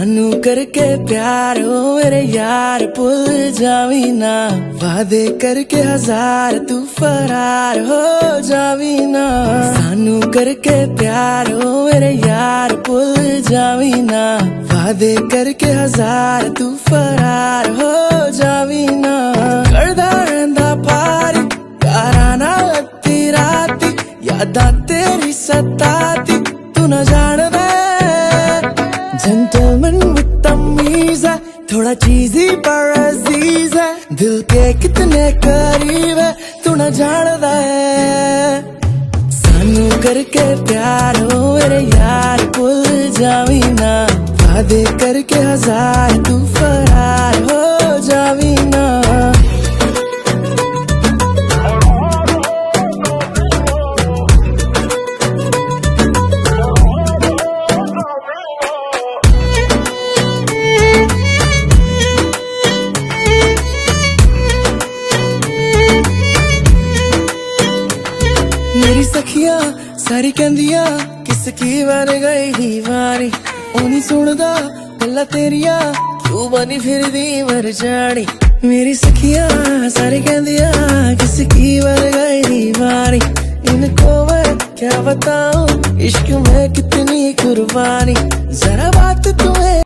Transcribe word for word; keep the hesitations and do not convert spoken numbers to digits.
सानू करके प्यार हो मेरे यार भुल जावी ना, वादे करके हजार तू फरार हो जावी ना। सानू करके प्यार हो मेरे यार भुल जावी ना, वादे करके हजार तू फरार हो जावी ना। करदा रहिंदा पारी यारा नाल अद्धी राती, यादां तेरी सताती तू ना जानदा। जेंटलमैन विद तमीज है, थोड़ा चीजी पर अजीज है, दिल के कितने करीब है तू ना जानदा है। सानू करके प्यार हो मेरे यार भुल जावी ना, वादे करके हजार तू फरार हो जावी ना। मेरी सखिया सारी कहंदिया किसकी बन गई दीवानी, ओ नहीं सुनदा गल्लां तेरिया क्यों बनी फिरदी मर जानी। मेरी सखिया सारी कहंदिया किसकी बन गई दीवानी, इनको मैं क्या बताऊं इश्क में कितनी कुर्बानी। जरा बात तुम्हें